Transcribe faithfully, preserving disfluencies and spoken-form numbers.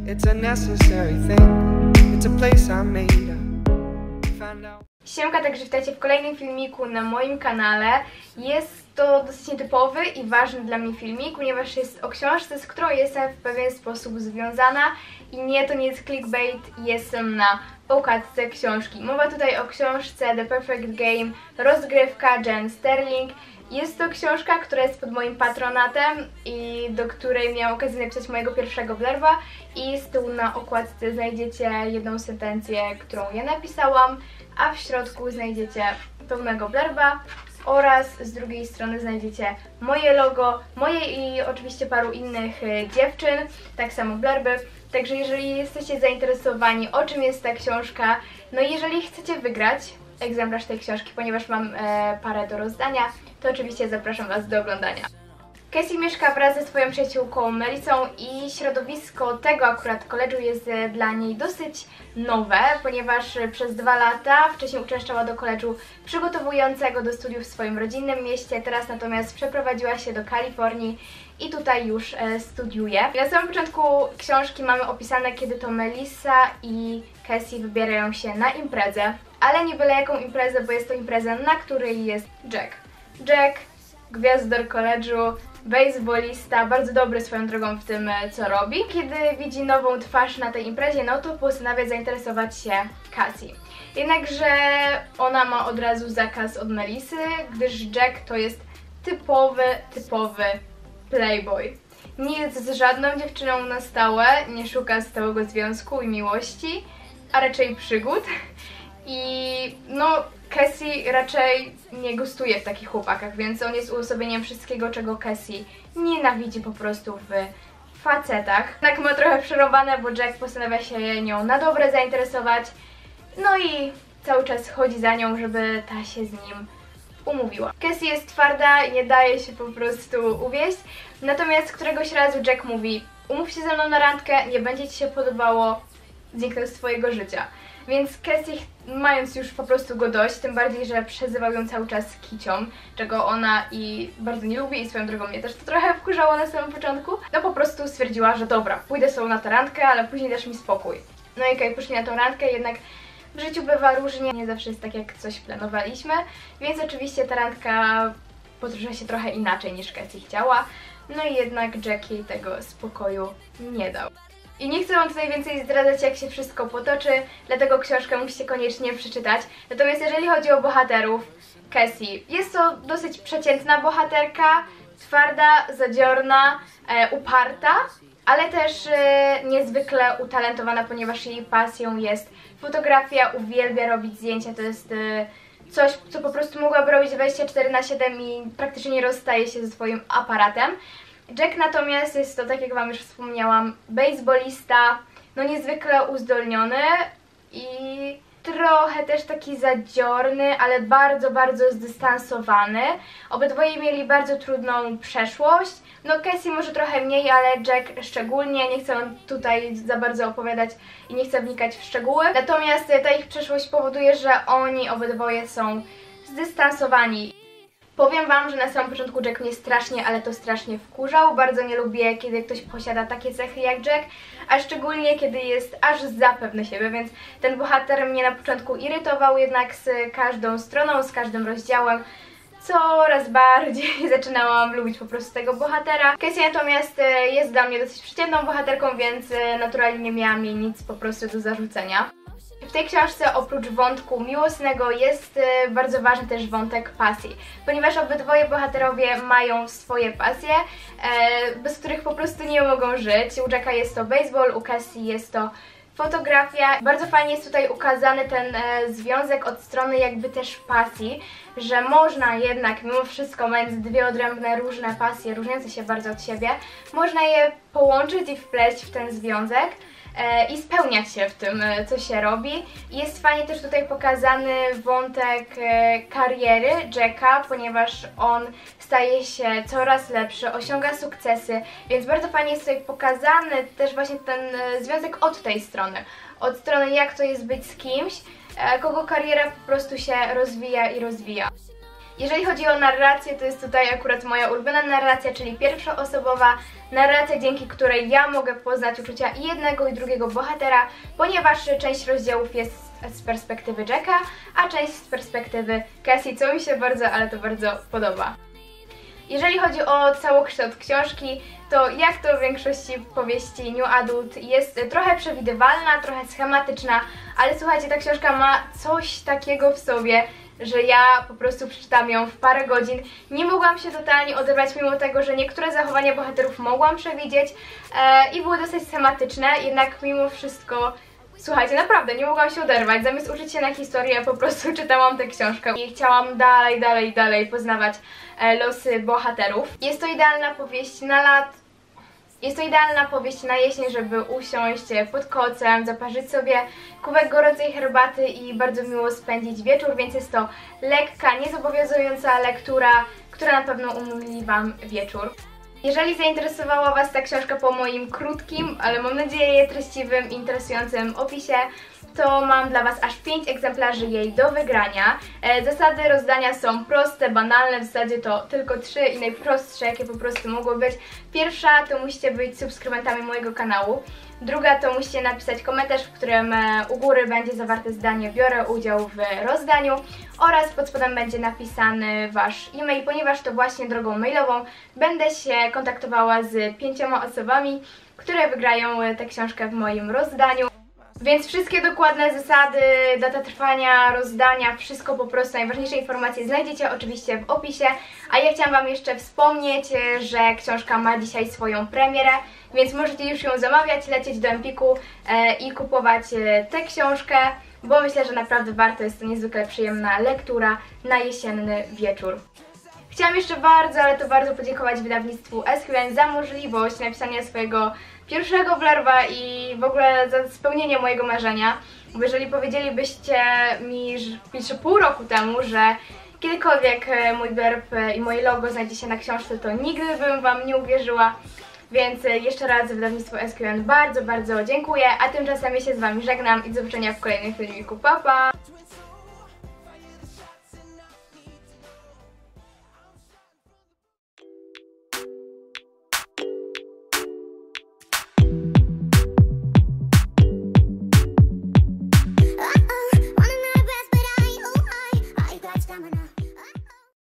It's a necessary thing. It's a place I made up. Find out. Siemka, także witajcie w kolejnym filmiku na moim kanale. Jest to dosyć nietypowy i ważny dla mnie filmik, ponieważ jest o książce, z którą jestem w pewien sposób związana. I nie, to nie jest clickbait, jestem na okładce książki. Mowa tutaj o książce The Perfect Game, rozgrywka Jen Sterling. Jest to książka, która jest pod moim patronatem i do której miałam okazję napisać mojego pierwszego blerba. I z tyłu na okładce znajdziecie jedną sentencję, którą ja napisałam, a w środku znajdziecie pełnego blerba oraz z drugiej strony znajdziecie moje logo, moje i oczywiście paru innych dziewczyn, tak samo blerby. Także jeżeli jesteście zainteresowani, o czym jest ta książka, no i jeżeli chcecie wygrać egzemplarz tej książki, ponieważ mam e, parę do rozdania, to oczywiście zapraszam Was do oglądania. Cassie mieszka wraz ze swoją przyjaciółką Melissą i środowisko tego akurat koledżu jest dla niej dosyć nowe, ponieważ przez dwa lata wcześniej uczęszczała do koledżu przygotowującego do studiów w swoim rodzinnym mieście, teraz natomiast przeprowadziła się do Kalifornii i tutaj już e, studiuje. Na samym początku książki mamy opisane, kiedy to Melissa i Cassie wybierają się na imprezę, ale nie byle jaką imprezę, bo jest to impreza, na której jest Jack. Jack, gwiazdor koledżu, baseballista, bardzo dobry swoją drogą w tym, co robi. Kiedy widzi nową twarz na tej imprezie, no to postanawia zainteresować się Cassie. Jednakże ona ma od razu zakaz od Melissy, gdyż Jack to jest typowy, typowy playboy. Nie jest z żadną dziewczyną na stałe, nie szuka stałego związku i miłości, a raczej przygód. I no, Cassie raczej nie gustuje w takich chłopakach, więc on jest uosobieniem wszystkiego, czego Cassie nienawidzi po prostu w facetach. Tak ma trochę przerąbane, bo Jack postanawia się nią na dobre zainteresować, no i cały czas chodzi za nią, żeby ta się z nim umówiła. Cassie jest twarda i nie daje się po prostu uwieść, natomiast któregoś razu Jack mówi: umów się ze mną na randkę, nie będzie Ci się podobało, zniknę z Twojego życia. Więc Cassie, mając już po prostu go dość, tym bardziej, że przezywał ją cały czas kicią, czego ona i bardzo nie lubi i swoją drogą mnie też to trochę wkurzało na samym początku, no po prostu stwierdziła, że dobra, pójdę z tobą na tę randkę, ale później dasz mi spokój. No i okej, okay, poszli na tą randkę, jednak w życiu bywa różnie, nie zawsze jest tak, jak coś planowaliśmy, więc oczywiście ta randka potoczyła się trochę inaczej niż Cassie chciała, no i jednak Jack jej tego spokoju nie dał. I nie chcę Wam tutaj więcej zdradzać, jak się wszystko potoczy, dlatego książkę musicie koniecznie przeczytać. Natomiast jeżeli chodzi o bohaterów, Cassie, jest to dosyć przeciętna bohaterka, twarda, zadziorna, e, uparta, ale też e, niezwykle utalentowana, ponieważ jej pasją jest fotografia, uwielbia robić zdjęcia, to jest e, coś, co po prostu mogłaby robić dwadzieścia cztery na siedem i praktycznie nie rozstaje się ze swoim aparatem. Jack natomiast jest to, tak jak Wam już wspomniałam, baseballista, no niezwykle uzdolniony i trochę też taki zadziorny, ale bardzo, bardzo zdystansowany. Obydwoje mieli bardzo trudną przeszłość. No Cassie może trochę mniej, ale Jack szczególnie. Nie chcę tutaj za bardzo opowiadać i nie chcę wnikać w szczegóły. Natomiast ta ich przeszłość powoduje, że oni obydwoje są zdystansowani. Powiem Wam, że na samym początku Jack mnie strasznie, ale to strasznie wkurzał. Bardzo nie lubię, kiedy ktoś posiada takie cechy jak Jack, a szczególnie kiedy jest aż za pewny siebie, więc ten bohater mnie na początku irytował, jednak z każdą stroną, z każdym rozdziałem coraz bardziej zaczynałam lubić po prostu tego bohatera. Cassie natomiast jest dla mnie dosyć przeciętną bohaterką, więc naturalnie nie miałam jej nic po prostu do zarzucenia. W tej książce oprócz wątku miłosnego jest bardzo ważny też wątek pasji, ponieważ obydwoje bohaterowie mają swoje pasje, bez których po prostu nie mogą żyć. U Jacka jest to baseball, u Cassie jest to fotografia. Bardzo fajnie jest tutaj ukazany ten związek od strony jakby też pasji, że można jednak mimo wszystko, mając dwie odrębne różne pasje, różniące się bardzo od siebie, można je połączyć i wpleść w ten związek i spełniać się w tym, co się robi. Jest fajnie też tutaj pokazany wątek kariery Jacka, ponieważ on staje się coraz lepszy, osiąga sukcesy, więc bardzo fajnie jest tutaj pokazany też właśnie ten związek od tej strony. Od strony, jak to jest być z kimś, kogo kariera po prostu się rozwija i rozwija. Jeżeli chodzi o narrację, to jest tutaj akurat moja ulubiona narracja, czyli pierwszoosobowa narracja, dzięki której ja mogę poznać uczucia i jednego i drugiego bohatera, ponieważ część rozdziałów jest z perspektywy Jacka, a część z perspektywy Cassie, co mi się bardzo, ale to bardzo podoba. Jeżeli chodzi o całokształt książki, to jak to w większości powieści New Adult jest trochę przewidywalna, trochę schematyczna, ale słuchajcie, ta książka ma coś takiego w sobie, że ja po prostu przeczytałam ją w parę godzin. Nie mogłam się totalnie odebrać, mimo tego, że niektóre zachowania bohaterów mogłam przewidzieć e, i były dosyć schematyczne, jednak mimo wszystko, słuchajcie, naprawdę nie mogłam się oderwać. Zamiast uczyć się na historii, ja po prostu czytałam tę książkę i chciałam dalej, dalej, dalej poznawać e, losy bohaterów. Jest to idealna powieść na lat. Jest to idealna powieść na jesień, żeby usiąść pod kocem, zaparzyć sobie kubek gorącej herbaty i bardzo miło spędzić wieczór, więc jest to lekka, niezobowiązująca lektura, która na pewno umili Wam wieczór. Jeżeli zainteresowała Was ta książka po moim krótkim, ale mam nadzieję treściwym, interesującym opisie, to mam dla Was aż pięć egzemplarzy jej do wygrania. Zasady rozdania są proste, banalne, w zasadzie to tylko trzy i najprostsze, jakie po prostu mogło być. Pierwsza to musicie być subskrybentami mojego kanału. Druga to musicie napisać komentarz, w którym u góry będzie zawarte zdanie "biorę udział w rozdaniu" oraz pod spodem będzie napisany Wasz e-mail, ponieważ to właśnie drogą mailową będę się kontaktowała z pięcioma osobami, które wygrają tę książkę w moim rozdaniu. Więc wszystkie dokładne zasady, data trwania, rozdania, wszystko po prostu, najważniejsze informacje znajdziecie oczywiście w opisie. A ja chciałam Wam jeszcze wspomnieć, że książka ma dzisiaj swoją premierę, więc możecie już ją zamawiać, lecieć do Empiku e, i kupować e, tę książkę, bo myślę, że naprawdę warto, jest to niezwykle przyjemna lektura na jesienny wieczór. Chciałam jeszcze bardzo, ale to bardzo podziękować wydawnictwu S Q N za możliwość napisania swojego pierwszego blerba i w ogóle za spełnienie mojego marzenia. Bo jeżeli powiedzielibyście mi jeszcze pół roku temu, że kiedykolwiek mój blerb i moje logo znajdzie się na książce, to nigdy bym Wam nie uwierzyła. Więc jeszcze raz wydawnictwu S Q N bardzo, bardzo dziękuję, a tymczasem ja się z Wami żegnam i do zobaczenia w kolejnym filmiku. Pa, pa!